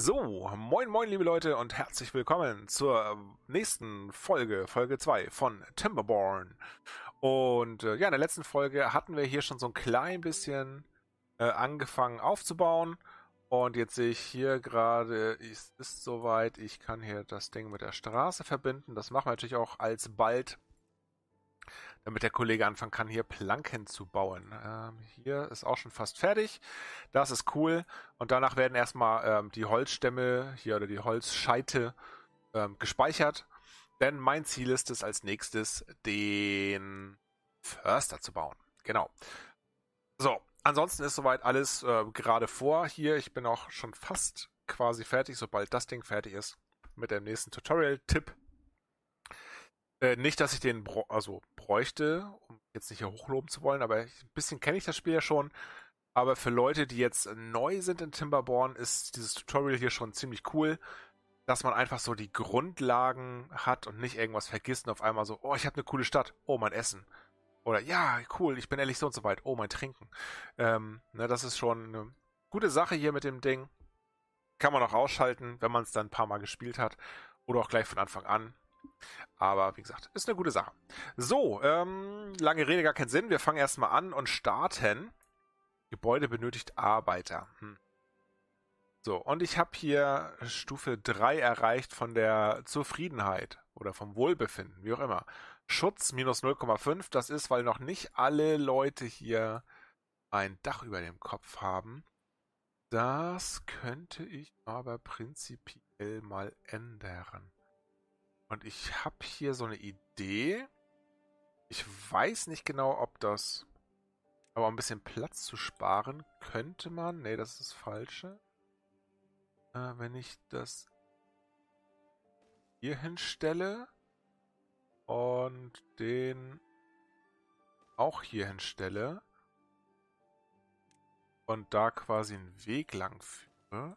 So, moin moin liebe Leute und herzlich willkommen zur nächsten Folge, Folge 2 von Timberborn. Und ja, in der letzten Folge hatten wir hier schon so ein klein bisschen angefangen aufzubauen. Und jetzt sehe ich hier gerade, es ist soweit, ich kann hier das Ding mit der Straße verbinden. Das machen wir natürlich auch alsbald, damit der Kollege anfangen kann, hier Planken zu bauen. Hier ist auch schon fast fertig. Das ist cool. Und danach werden erstmal die Holzstämme hier oder die Holzscheite gespeichert. Denn mein Ziel ist es als nächstes, den Förster zu bauen. Genau. So, ansonsten ist soweit alles gerade vor hier. Ich bin auch schon fast quasi fertig, sobald das Ding fertig ist mit dem nächsten Tutorial-Tipp. Nicht, dass ich den bräuchte, um jetzt nicht hier hochloben zu wollen, aber ein bisschen kenne ich das Spiel ja schon. Aber für Leute, die jetzt neu sind in Timberborn, ist dieses Tutorial hier schon ziemlich cool, dass man einfach so die Grundlagen hat und nicht irgendwas vergisst und auf einmal so, oh, ich habe eine coole Stadt, oh, mein Essen. Oder ja, cool, ich bin ehrlich so und so weit, oh, mein Trinken. Das ist schon eine gute Sache hier mit dem Ding. Kann man auch ausschalten, wenn man es dann ein paar Mal gespielt hat. Oder auch gleich von Anfang an. Aber wie gesagt, ist eine gute Sache. So, lange Rede, gar keinen Sinn. Wir fangen erstmal an und starten. Gebäude benötigt Arbeiter. So, und ich habe hier Stufe 3 erreicht von der Zufriedenheit oder vom Wohlbefinden, wie auch immer. Schutz minus 0,5, das ist, weil noch nicht alle Leute hier ein Dach über dem Kopf haben. Das könnte ich aber prinzipiell mal ändern. Und ich habe hier so eine Idee. Ich weiß nicht genau, ob das... Aber um ein bisschen Platz zu sparen, könnte man... Nee, das ist das Falsche. Wenn ich das hier hinstelle und den auch hier hinstelle und da quasi einen Weg lang führe.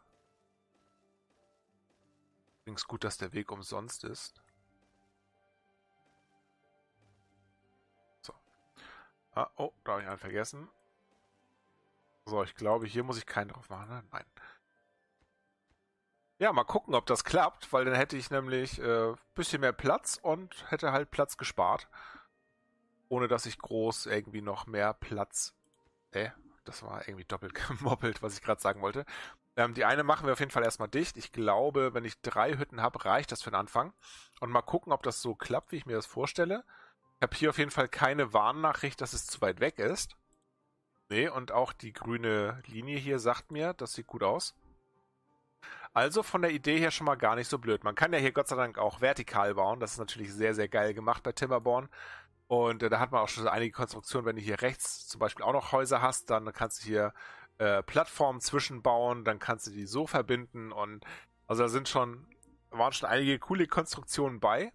Übrigens gut, dass der Weg umsonst ist. Oh, da habe ich einen vergessen. So, ich glaube, hier muss ich keinen drauf machen, ne? Nein. Ja, mal gucken, ob das klappt, weil dann hätte ich nämlich ein bisschen mehr Platz und hätte halt Platz gespart. Ohne dass ich groß irgendwie noch mehr Platz... das war irgendwie doppelt gemoppelt, was ich gerade sagen wollte. Die eine machen wir auf jeden Fall erstmal dicht. Ich glaube, wenn ich 3 Hütten habe, reicht das für den Anfang. Und mal gucken, ob das so klappt, wie ich mir das vorstelle. Ich habe hier auf jeden Fall keine Warnnachricht, dass es zu weit weg ist. Nee, und auch die grüne Linie hier sagt mir, das sieht gut aus. Also von der Idee her schon mal gar nicht so blöd. Man kann ja hier Gott sei Dank auch vertikal bauen. Das ist natürlich sehr, sehr geil gemacht bei Timberborn. Und da hat man auch schon so einige Konstruktionen. Wenn du hier rechts zum Beispiel auch noch Häuser hast, dann kannst du hier Plattformen zwischenbauen. Dann kannst du die so verbinden. Und also da waren schon einige coole Konstruktionen bei.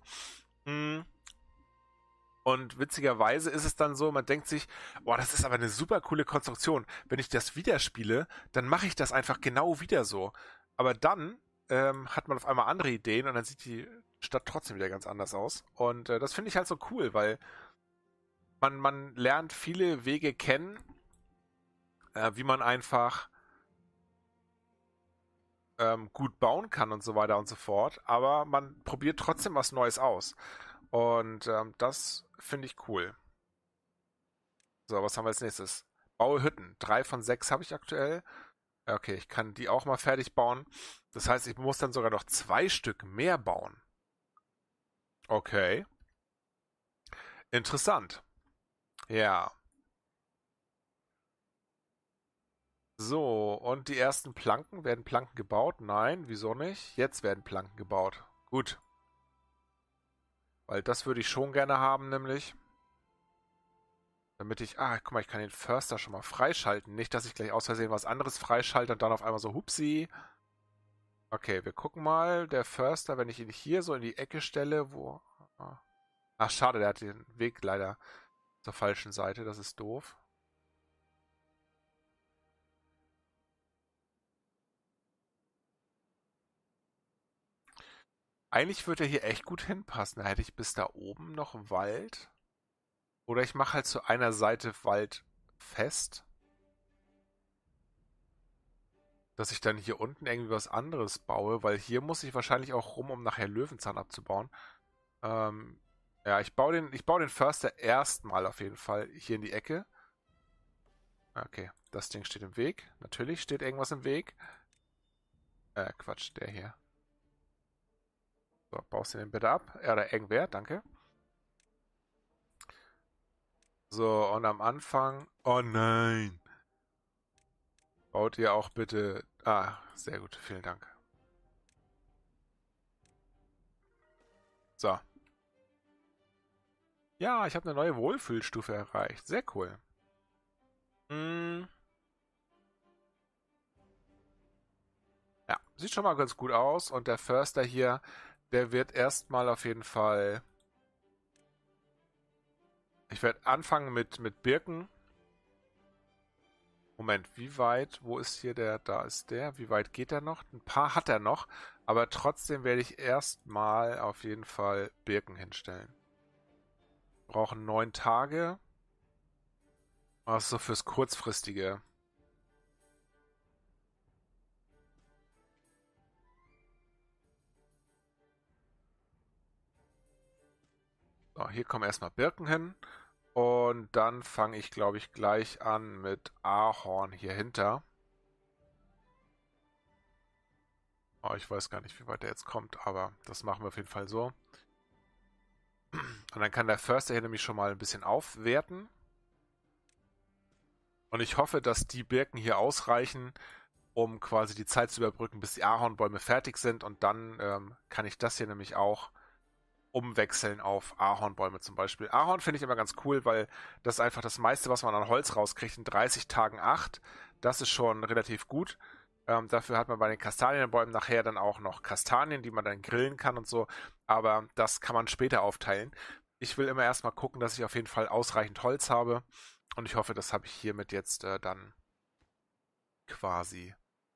Und witzigerweise ist es dann so, man denkt sich, boah, das ist aber eine super coole Konstruktion. Wenn ich das wieder spiele, dann mache ich das einfach genau wieder so. Aber dann hat man auf einmal andere Ideen und dann sieht die Stadt trotzdem wieder ganz anders aus. Und das finde ich halt so cool, weil man lernt viele Wege kennen, wie man einfach gut bauen kann und so weiter und so fort. Aber man probiert trotzdem was Neues aus. Und das finde ich cool. So, was haben wir als nächstes? Baue Hütten. 3 von 6 habe ich aktuell. Okay, ich kann die auch mal fertig bauen. Das heißt, ich muss dann sogar noch 2 Stück mehr bauen. Okay. Interessant. Ja. So, und die ersten Planken. Werden Planken gebaut? Nein, wieso nicht? Jetzt werden Planken gebaut. Gut. Weil das würde ich schon gerne haben, nämlich. Damit ich, guck mal, ich kann den Förster schon mal freischalten. Nicht, dass ich gleich aus Versehen was anderes freischalte und dann auf einmal so, hupsi. Okay, wir gucken mal. Der Förster, wenn ich ihn hier so in die Ecke stelle, wo... Ach, schade, der hat den Weg leider zur falschen Seite. Das ist doof. Eigentlich würde er hier echt gut hinpassen. Da hätte ich bis da oben noch Wald. Oder ich mache halt zu einer Seite Wald fest. dass ich dann hier unten irgendwie was anderes baue, weil hier muss ich wahrscheinlich auch rum, um nachher Löwenzahn abzubauen. Ähm, ja, ich baue den Förster erstmal auf jeden Fall hier in die Ecke. Okay, das Ding steht im Weg. Natürlich steht irgendwas im Weg. Quatsch, der hier. So, baust du den bitte ab? Oder irgendwer, danke. So, und am Anfang. Oh nein! Baut ihr auch bitte. Ah, sehr gut, vielen Dank. So. Ja, ich habe eine neue Wohlfühlstufe erreicht. Sehr cool. Hm, ja, sieht schon mal ganz gut aus. Und der Förster hier, der wird erstmal auf jeden Fall. Ich werde anfangen mit Birken. Moment, wie weit? Wo ist hier der? Da ist der. Wie weit geht er noch? Ein paar hat er noch. Aber trotzdem werde ich erstmal auf jeden Fall Birken hinstellen. Brauchen 9 Tage. Was so fürs Kurzfristige. So, hier kommen erstmal Birken hin. Und dann fange ich, glaube ich, gleich an mit Ahorn hier hinter. Oh, ich weiß gar nicht, wie weit der jetzt kommt, aber das machen wir auf jeden Fall so. Und dann kann der Förster hier nämlich schon mal ein bisschen aufwerten. Und ich hoffe, dass die Birken hier ausreichen, um quasi die Zeit zu überbrücken, bis die Ahornbäume fertig sind. Und dann kann ich das hier nämlich auch umwechseln auf Ahornbäume zum Beispiel. Ahorn finde ich immer ganz cool, weil das ist einfach das meiste, was man an Holz rauskriegt, in 30 Tagen 8. Das ist schon relativ gut. Dafür hat man bei den Kastanienbäumen nachher dann auch noch Kastanien, die man dann grillen kann und so. Aber das kann man später aufteilen. Ich will immer erstmal gucken, dass ich auf jeden Fall ausreichend Holz habe. Und ich hoffe, das habe ich hiermit jetzt dann quasi.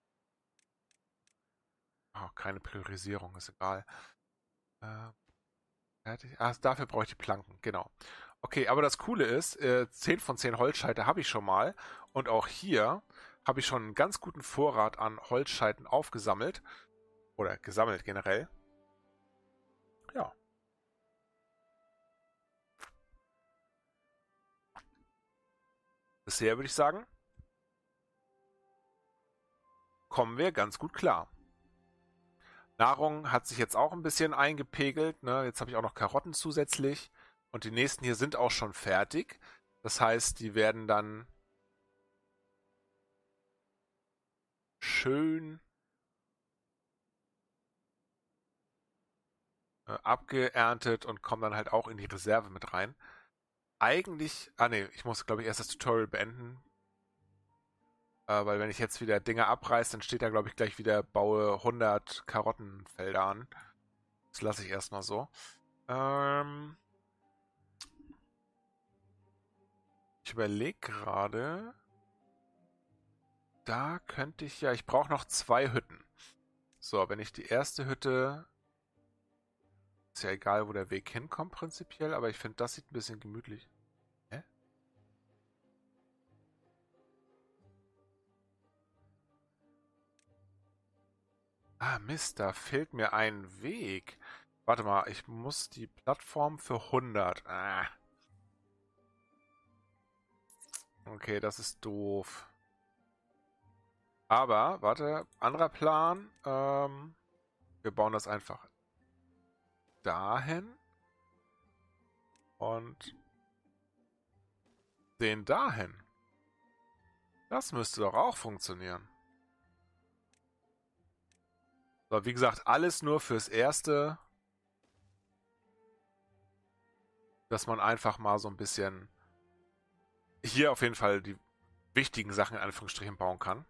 Oh, keine Priorisierung, ist egal. Äh, fertig. Ah, dafür brauche ich die Planken, genau. Okay, aber das Coole ist, 10 von 10 Holzscheite habe ich schon mal. Und auch hier habe ich schon einen ganz guten Vorrat an Holzscheiten aufgesammelt. Oder gesammelt generell. Ja. Bisher würde ich sagen, kommen wir ganz gut klar. Nahrung hat sich jetzt auch ein bisschen eingepegelt. Ne? Jetzt habe ich auch noch Karotten zusätzlich. Und die nächsten hier sind auch schon fertig. Das heißt, die werden dann schön abgeerntet und kommen dann halt auch in die Reserve mit rein. Eigentlich, nee, ich muss glaube ich erst das Tutorial beenden, weil wenn ich jetzt wieder Dinge abreiße, dann steht da glaube ich gleich wieder baue 100 Karottenfelder an. Das lasse ich erstmal so. Ich überlege gerade, da könnte ich ja, ich brauche noch 2 Hütten. So, wenn ich die erste Hütte, ist ja egal, wo der Weg hinkommt prinzipiell, aber ich finde, das sieht ein bisschen gemütlich. Hä? Ah, Mist, da fehlt mir ein Weg. Warte mal, ich muss die Plattform für 100. Ah. Okay, das ist doof. Aber, warte, anderer Plan. Wir bauen das einfach dahin und den dahin. Das müsste doch auch funktionieren. So, wie gesagt, alles nur fürs Erste, dass man einfach mal so ein bisschen hier auf jeden Fall die wichtigen Sachen in Anführungsstrichen bauen kann.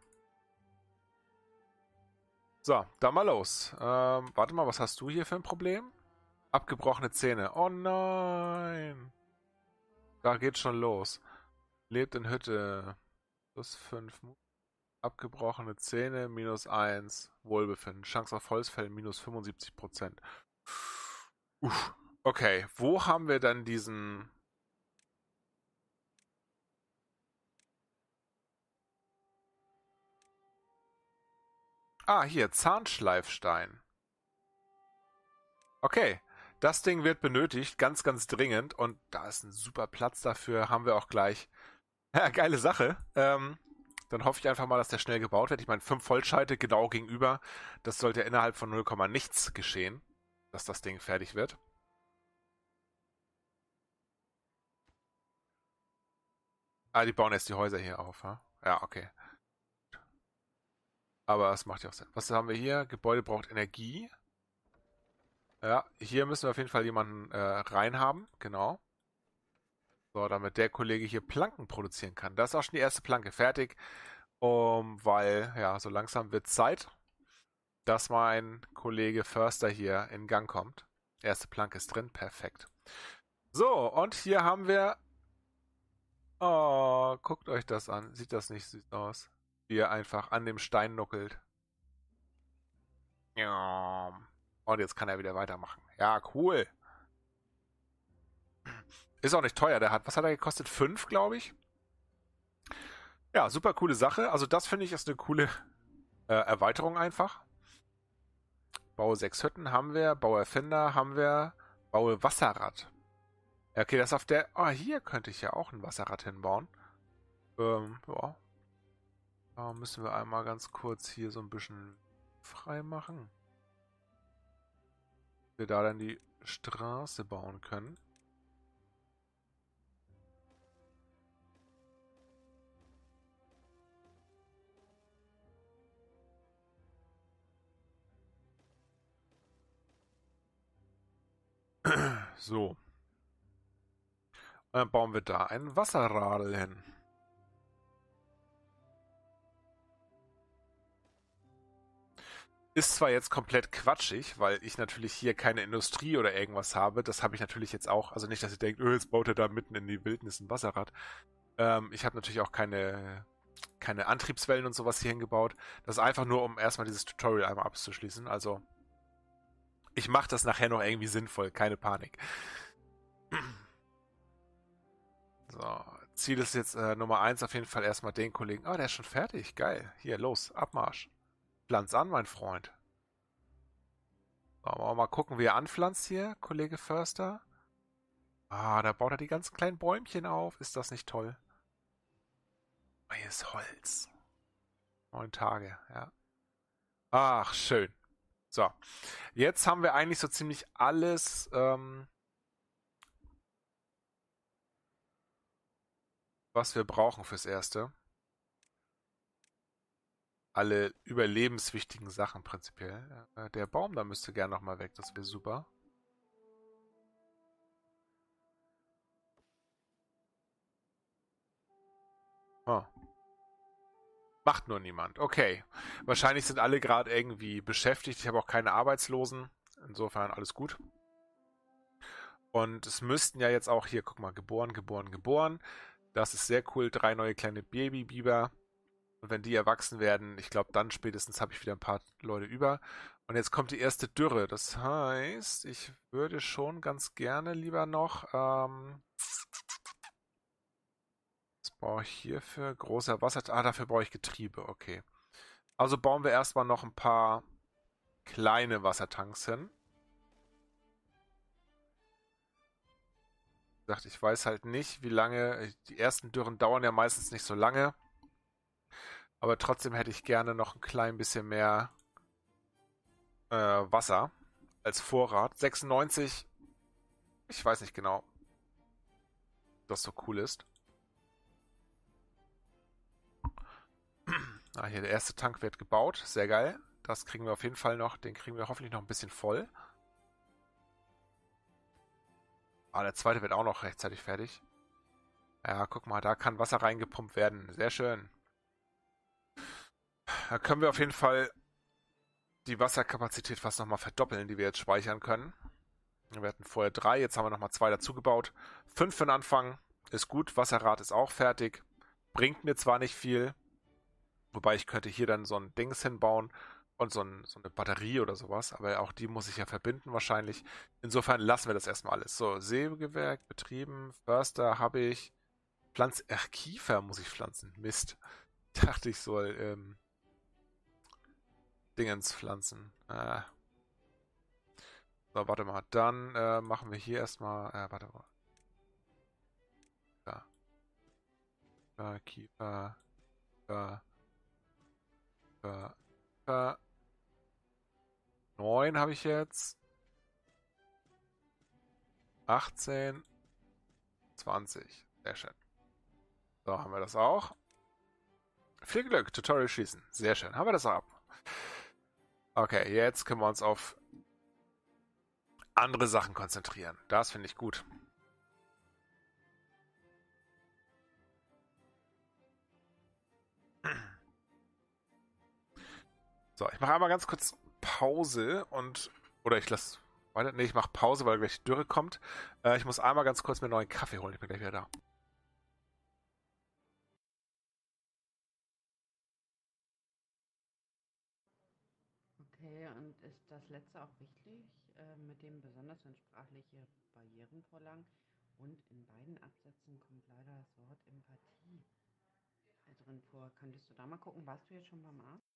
So, dann mal los. Warte mal, was hast du hier für ein Problem? Abgebrochene Zähne. Oh nein. Da geht's schon los. Lebt in Hütte. Plus 5. Abgebrochene Zähne, -1. Wohlbefinden. Chance auf Holzfällen, -75%. Uff. Okay, wo haben wir dann diesen... Ah, hier, Zahnschleifstein. Okay, das Ding wird benötigt, ganz, ganz dringend. Und da ist ein super Platz dafür, haben wir auch gleich. Ja, geile Sache. Dann hoffe ich einfach mal, dass der schnell gebaut wird. Ich meine, 5 Vollscheite genau gegenüber. Das sollte ja innerhalb von 0, nichts geschehen, dass das Ding fertig wird. Ah, die bauen jetzt die Häuser hier auf, ha? Ja, okay. Aber es macht ja auch Sinn. Was haben wir hier? Gebäude braucht Energie. Ja, hier müssen wir auf jeden Fall jemanden reinhaben. Genau. So, damit der Kollege hier Planken produzieren kann. Da ist auch schon die erste Planke fertig. Weil, ja, so langsam wird Zeit, dass mein Kollege Förster hier in Gang kommt. Erste Planke ist drin. Perfekt. So, und hier haben wir... Oh, guckt euch das an. Sieht das nicht süß aus? Wie er einfach an dem Stein nuckelt. Ja. Und jetzt kann er wieder weitermachen. Ja, cool. Ist auch nicht teuer. Was hat er gekostet? 5, glaube ich. Ja, super coole Sache. Also das finde ich ist eine coole Erweiterung einfach. Baue 6 Hütten haben wir. Baue Erfinder haben wir. Baue Wasserrad. Ja, okay, das auf der... Oh, hier könnte ich ja auch ein Wasserrad hinbauen. Ja. Da müssen wir einmal ganz kurz hier so ein bisschen frei machen. Wir da dann die Straße bauen können. So. Dann bauen wir da ein Wasserradl hin. Ist zwar jetzt komplett quatschig, weil ich natürlich hier keine Industrie oder irgendwas habe. Das habe ich natürlich jetzt auch. Also nicht, dass ihr denkt, jetzt baut er da mitten in die Wildnis ein Wasserrad. Ich habe natürlich auch keine Antriebswellen und sowas hier hingebaut. Das ist einfach nur, um erstmal dieses Tutorial einmal abzuschließen. Also, ich mache das nachher noch irgendwie sinnvoll. Keine Panik. So, Ziel ist jetzt Nummer 1 auf jeden Fall erstmal den Kollegen. Ah, der ist schon fertig. Geil. Hier, los, Abmarsch. Pflanz an, mein Freund. So, wollen wir mal gucken, wie er anpflanzt hier, Kollege Förster. Ah, da baut er die ganzen kleinen Bäumchen auf. Ist das nicht toll? Oh, hier ist Holz. 9 Tage, ja. Ach, schön. So, jetzt haben wir eigentlich so ziemlich alles, was wir brauchen fürs Erste. Alle überlebenswichtigen Sachen prinzipiell. Der Baum da müsste gern nochmal weg, das wäre super. Oh. Macht nur niemand. Okay. Wahrscheinlich sind alle gerade irgendwie beschäftigt. Ich habe auch keine Arbeitslosen. Insofern alles gut. Und es müssten ja jetzt auch hier, guck mal, geboren, geboren, geboren. Das ist sehr cool. 3 neue kleine Babybiber. Und wenn die erwachsen werden, ich glaube, dann spätestens habe ich wieder ein paar Leute über. Und jetzt kommt die erste Dürre. Das heißt, ich würde schon ganz gerne lieber noch... was brauche ich hierfür? Großer Wasser... Ah, dafür brauche ich Getriebe. Okay. Also bauen wir erstmal noch ein paar kleine Wassertanks hin. Wie gesagt, ich weiß halt nicht, wie lange... Die ersten Dürren dauern ja meistens nicht so lange. Aber trotzdem hätte ich gerne noch ein klein bisschen mehr Wasser als Vorrat. 96, ich weiß nicht genau, ob das so cool ist. Ah, hier der erste Tank wird gebaut, sehr geil. Das kriegen wir auf jeden Fall noch, den kriegen wir hoffentlich noch ein bisschen voll. Ah, der zweite wird auch noch rechtzeitig fertig. Ja, guck mal, da kann Wasser reingepumpt werden. Sehr schön. Da können wir auf jeden Fall die Wasserkapazität fast nochmal verdoppeln, die wir jetzt speichern können. Wir hatten vorher 3, jetzt haben wir nochmal 2 dazu gebaut. 5 für den Anfang, ist gut. Wasserrad ist auch fertig. Bringt mir zwar nicht viel, wobei ich könnte hier dann so ein Dings hinbauen und so eine Batterie oder sowas, aber auch die muss ich ja verbinden wahrscheinlich. Insofern lassen wir das erstmal alles. So, Sägewerk betrieben, Förster habe ich. Kiefer muss ich pflanzen. Mist. Dachte ich soll, Dingens pflanzen. So, warte mal. Dann machen wir hier erstmal. Warte mal. Da. Kiefer. Da. 9 habe ich jetzt. 18. 20. Sehr schön. So, haben wir das auch. Viel Glück, Tutorial schießen. Sehr schön. Haben wir das auch ab. Okay, jetzt können wir uns auf andere Sachen konzentrieren. Das finde ich gut. So, ich mache einmal ganz kurz Pause und. Oder ich lasse weiter. Ne, ich mache Pause, weil gleich die Dürre kommt. Ich muss einmal ganz kurz mir einen neuen Kaffee holen. Ich bin gleich wieder da. Okay, und ist das letzte auch wichtig, mit dem besonders wenn sprachliche Barrieren vorlagen? Und in beiden Absätzen kommt leider das Wort Empathie drin vor. Könntest du da mal gucken, warst du jetzt schon beim Arzt?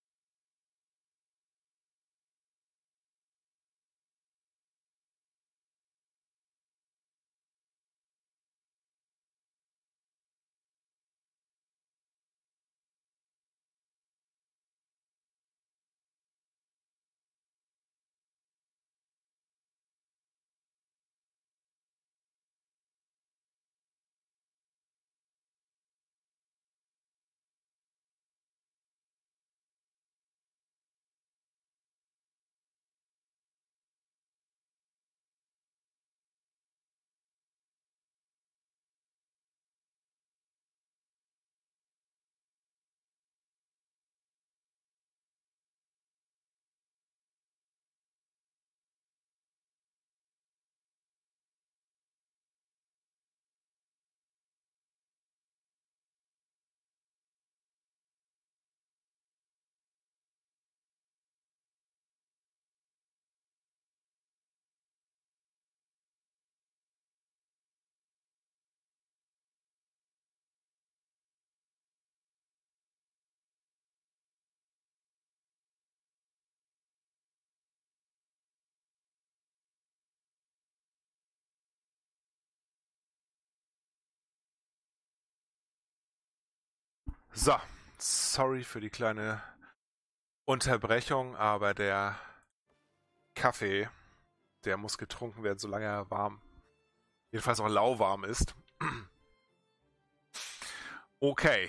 So, sorry für die kleine Unterbrechung, aber der Kaffee, der muss getrunken werden, solange er warm, jedenfalls auch lauwarm ist. Okay,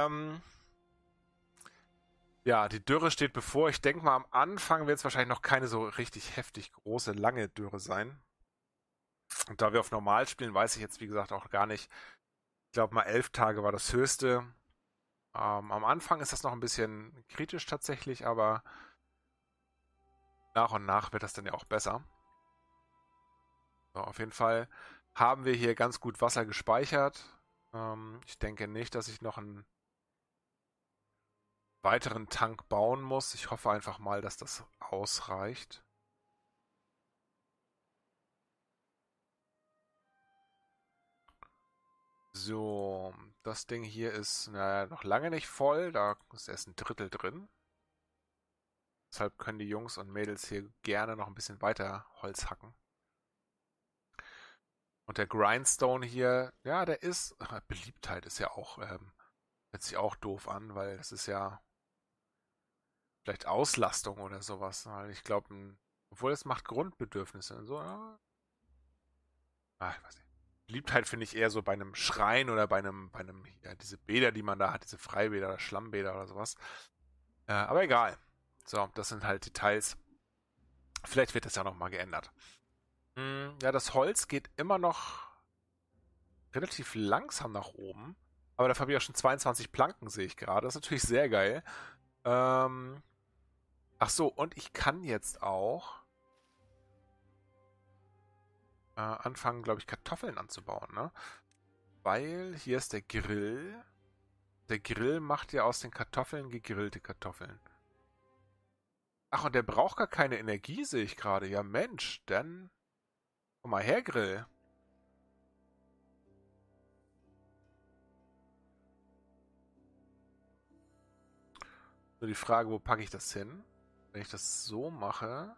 ja, die Dürre steht bevor. Ich denke mal, am Anfang wird es wahrscheinlich noch keine so richtig heftig große, lange Dürre sein. Und da wir auf Normal spielen, weiß ich jetzt, wie gesagt, auch gar nicht. Ich glaube mal 11 Tage war das höchste. Am Anfang ist das noch ein bisschen kritisch tatsächlich, aber nach und nach wird das dann ja auch besser. So, auf jeden Fall haben wir hier ganz gut Wasser gespeichert. Ich denke nicht, dass ich noch einen weiteren Tank bauen muss. Ich hoffe einfach mal, dass das ausreicht. So, das Ding hier ist noch lange nicht voll. Da ist erst ein Drittel drin. Deshalb können die Jungs und Mädels hier gerne noch ein bisschen weiter Holz hacken. Und der Grindstone hier, ja, der ist. Beliebtheit ist ja auch, hört sich auch doof an, weil das ist ja vielleicht Auslastung oder sowas. Weil ich glaube, obwohl es macht Grundbedürfnisse und so, ja. Ich weiß nicht. Beliebtheit finde ich eher so bei einem Schrein oder bei einem, ja, diese Bäder, die man da hat, diese Freibäder oder Schlammbäder oder sowas. Aber egal. So, das sind halt Details. Vielleicht wird das ja nochmal geändert. Ja, das Holz geht immer noch relativ langsam nach oben. Aber dafür habe ich auch schon 22 Planken, sehe ich gerade. Das ist natürlich sehr geil. Ähm, ach so, und ich kann jetzt auch anfangen, glaube ich, Kartoffeln anzubauen, ne? Weil hier ist der Grill. Der Grill macht ja aus den Kartoffeln gegrillte Kartoffeln. Ach, und der braucht gar keine Energie, sehe ich gerade. Ja, Mensch, dann komm mal her, Grill. Nur die Frage, wo packe ich das hin? Wenn ich das so mache,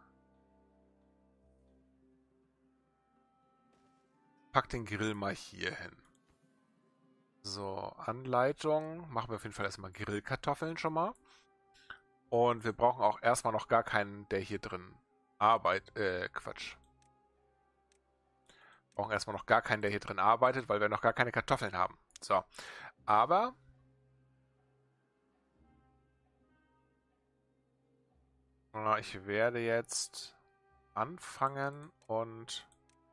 pack den Grill mal hier hin. So, Anleitung. Machen wir auf jeden Fall erstmal Grillkartoffeln schon mal. Und wir brauchen auch erstmal noch gar keinen, der hier drin arbeitet. Quatsch. Wir brauchen erstmal noch gar keinen, der hier drin arbeitet, weil wir noch gar keine Kartoffeln haben. So. Aber ich werde jetzt anfangen und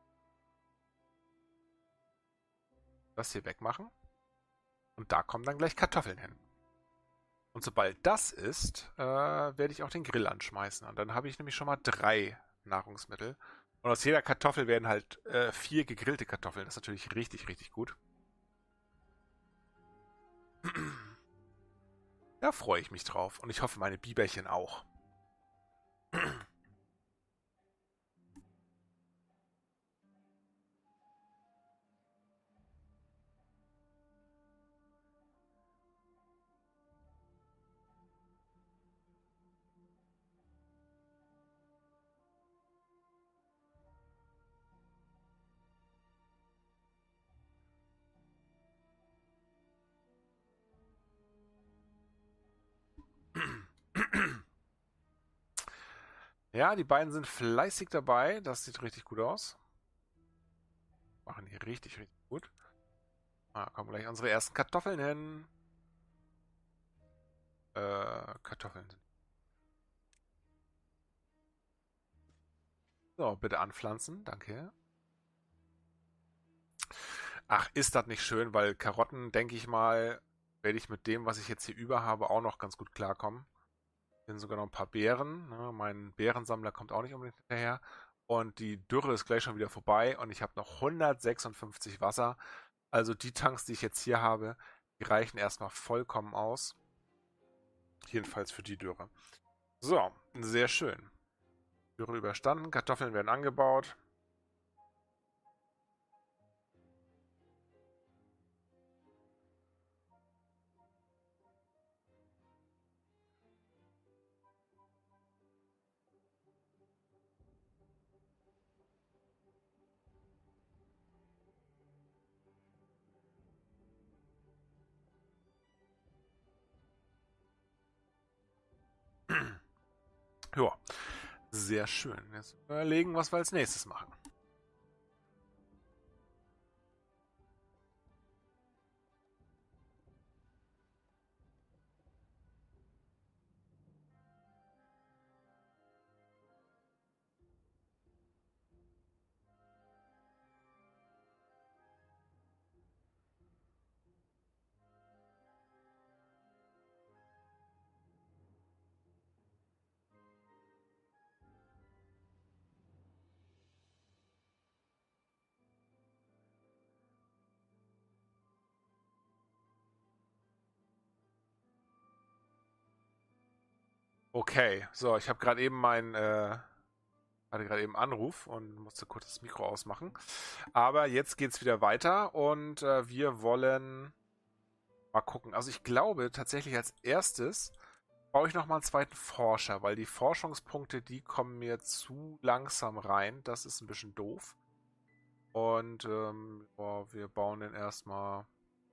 das hier wegmachen. Und da kommen dann gleich Kartoffeln hin. Und sobald das ist, werde ich auch den Grill anschmeißen. Und dann habe ich nämlich schon mal 3 Nahrungsmittel. Und aus jeder Kartoffel werden halt 4 gegrillte Kartoffeln. Das ist natürlich richtig, richtig gut. Da freue ich mich drauf. Und ich hoffe, meine Biberchen auch. Ja, die beiden sind fleißig dabei. Das sieht richtig gut aus. Machen die richtig, richtig gut. Da kommen gleich unsere ersten Kartoffeln hin. Kartoffeln sind. So, bitte anpflanzen. Danke. Ach, ist das nicht schön, weil Karotten, denke ich mal, werde ich mit dem, was ich jetzt hier über habe, auch noch ganz gut klarkommen. Sind sogar noch ein paar Beeren. Ne? Mein Beerensammler kommt auch nicht unbedingt hinterher. Und die Dürre ist gleich schon wieder vorbei und ich habe noch 156 Wasser. Also die Tanks, die ich jetzt hier habe, die reichen erstmal vollkommen aus. Jedenfalls für die Dürre. So, sehr schön. Dürre überstanden, Kartoffeln werden angebaut. Ja, sehr schön. Jetzt überlegen, was wir als nächstes machen. Okay, so, ich habe gerade eben hatte gerade eben Anruf und musste kurz das Mikro ausmachen. Aber jetzt geht's wieder weiter und wir wollen mal gucken. Also ich glaube tatsächlich als erstes brauche ich nochmal einen zweiten Forscher, weil die Forschungspunkte, die kommen mir zu langsam rein. Das ist ein bisschen doof. Und wir bauen den erstmal.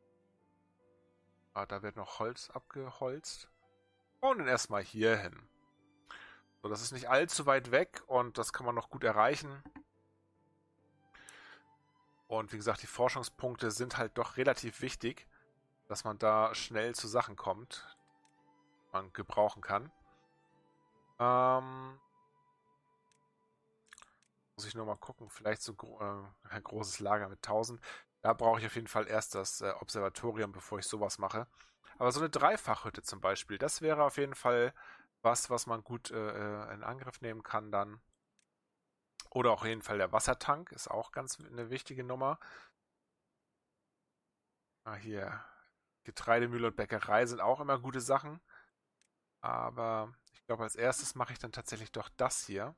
Ah, da wird noch Holz abgeholzt. Bauen den erstmal hier hin. So, das ist nicht allzu weit weg und das kann man noch gut erreichen. Und wie gesagt, die Forschungspunkte sind halt doch relativ wichtig, dass man da schnell zu Sachen kommt, die man gebrauchen kann. Muss ich nur mal gucken, vielleicht so ein großes Lager mit 1000. Da brauche ich auf jeden Fall erst das Observatorium, bevor ich sowas mache. Aber so eine Dreifachhütte zum Beispiel, das wäre auf jeden Fall was man gut in Angriff nehmen kann dann. Oder auch auf jeden Fall der Wassertank ist auch ganz eine wichtige Nummer. Ah, hier, Getreidemühle und Bäckerei sind auch immer gute Sachen. Aber ich glaube, als erstes mache ich dann tatsächlich doch das hier.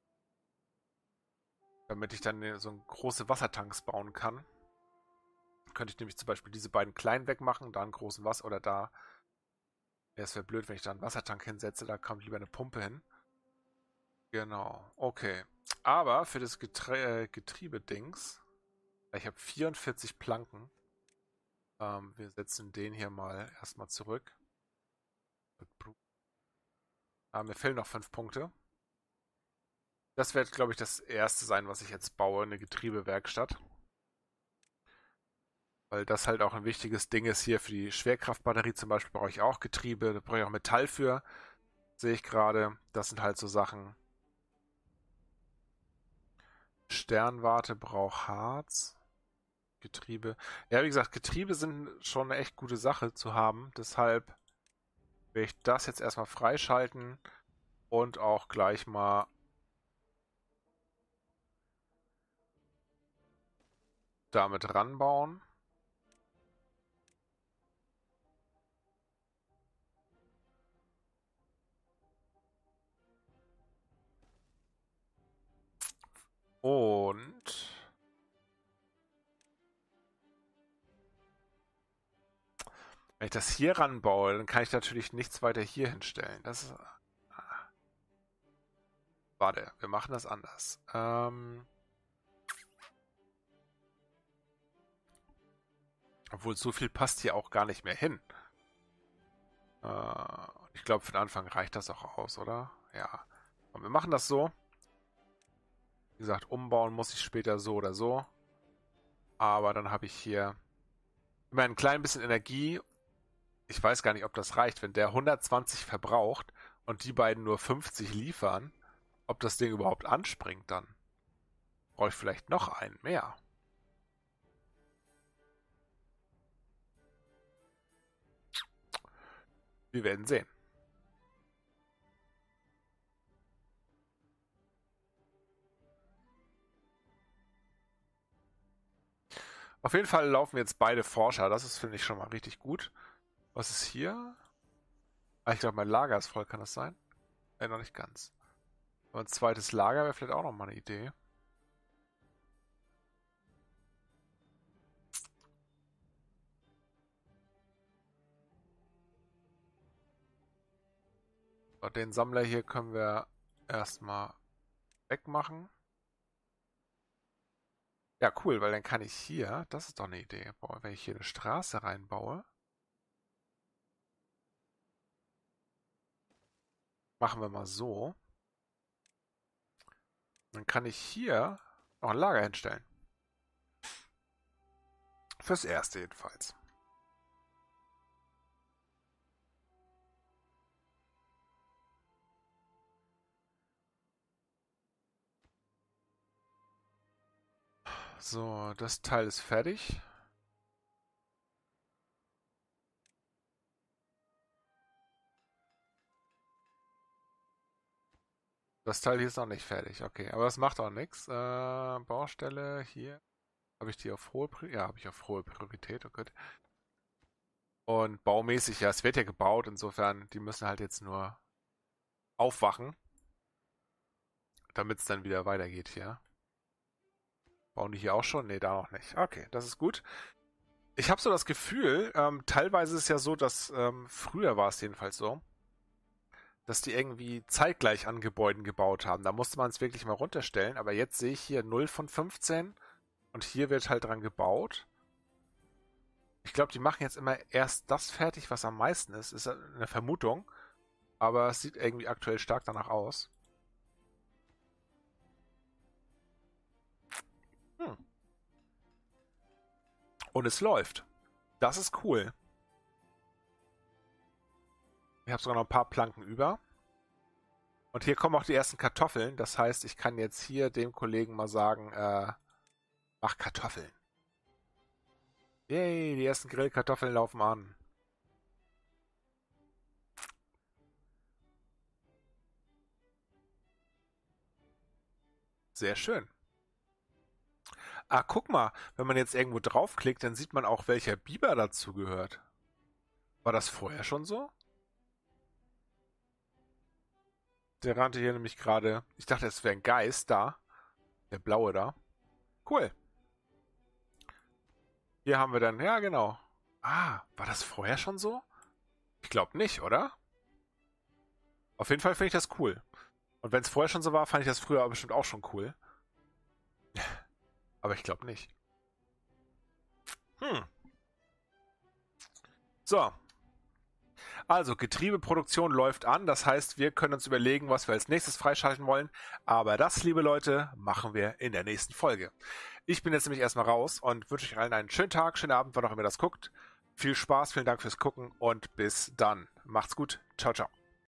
Damit ich dann so große Wassertanks bauen kann. könnte ich nämlich zum Beispiel diese beiden kleinen wegmachen, da einen großen Wasser oder da. Ja, es wäre blöd, wenn ich da einen Wassertank hinsetze, da kommt lieber eine Pumpe hin. Genau, okay. Aber für das Getriebedings, ich habe 44 Planken. Wir setzen den hier mal erstmal zurück. Mir fehlen noch 5 Punkte. Das wird, glaube ich, das erste sein, was ich jetzt baue, eine Getriebewerkstatt. Weil das halt auch ein wichtiges Ding ist hier für die Schwerkraftbatterie zum Beispiel brauche ich auch Getriebe, da brauche ich auch Metall für, sehe ich gerade. Das sind halt so Sachen. Sternwarte braucht Harz. Getriebe. Ja, wie gesagt, Getriebe sind schon eine echt gute Sache zu haben. Deshalb werde ich das jetzt erstmal freischalten und auch gleich mal damit ranbauen. Und wenn ich das hier ranbaue, dann kann ich natürlich nichts weiter hier hinstellen. Das ist... Warte, wir machen das anders. Obwohl, so viel passt hier auch gar nicht mehr hin. Ich glaube, für den Anfang reicht das auch aus, oder? Ja. Und wir machen das so. Wie gesagt, umbauen muss ich später so oder so. Aber dann habe ich hier immer ein klein bisschen Energie. Ich weiß gar nicht, ob das reicht, wenn der 120 verbraucht und die beiden nur 50 liefern, ob das Ding überhaupt anspringt dann. Brauche ich vielleicht noch einen mehr. Wir werden sehen. Auf jeden Fall laufen jetzt beide Forscher. Das ist, finde ich, schon mal richtig gut. Was ist hier? Ah, ich glaube, mein Lager ist voll. Kann das sein? Noch nicht ganz. Aber ein zweites Lager wäre vielleicht auch noch mal eine Idee. So, den Sammler hier können wir erstmal wegmachen. Ja, cool, weil dann kann ich hier, das ist doch eine Idee, wenn ich hier eine Straße reinbaue, machen wir mal so, dann kann ich hier noch ein Lager hinstellen. Fürs Erste jedenfalls. So, das Teil ist fertig. Das Teil hier ist noch nicht fertig, okay. Aber das macht auch nichts. Baustelle hier. Habe ich die auf hohe Priorität? Ja, habe ich auf hohe Priorität, oh Gott. Und baumäßig, ja, es wird ja gebaut, insofern, die müssen halt jetzt nur aufwachen, damit es dann wieder weitergeht hier. Bauen die hier auch schon? Nee, da noch nicht. Okay, das ist gut. Ich habe so das Gefühl, teilweise ist es ja so, dass früher war es jedenfalls so, dass die irgendwie zeitgleich an Gebäuden gebaut haben. Da musste man es wirklich mal runterstellen, aber jetzt sehe ich hier 0 von 15 und hier wird halt dran gebaut. Ich glaube, die machen jetzt immer erst das fertig, was am meisten ist. Ist eine Vermutung, aber es sieht irgendwie aktuell stark danach aus. Hm. Und es läuft. Das ist cool. Ich habe sogar noch ein paar Planken über. Und hier kommen auch die ersten Kartoffeln. Das heißt, ich kann jetzt hier dem Kollegen mal sagen, mach Kartoffeln. Yay, die ersten Grillkartoffeln laufen an. Sehr schön. Ah, guck mal, wenn man jetzt irgendwo draufklickt, dann sieht man auch, welcher Biber dazu gehört. War das vorher schon so? Der rannte hier nämlich gerade. Ich dachte, es wäre ein Geist da. Der blaue da. Cool. Hier haben wir dann, ja genau. Ah, war das vorher schon so? Ich glaube nicht, oder? Auf jeden Fall finde ich das cool. Und wenn es vorher schon so war, fand ich das früher bestimmt auch schon cool. Aber ich glaube nicht. So. Also, Getriebeproduktion läuft an. Das heißt, wir können uns überlegen, was wir als nächstes freischalten wollen. Aber das, liebe Leute, machen wir in der nächsten Folge. Ich bin jetzt nämlich erstmal raus und wünsche euch allen einen schönen Tag, schönen Abend, wann auch immer ihr das guckt. Viel Spaß, vielen Dank fürs Gucken und bis dann. Macht's gut. Ciao, ciao.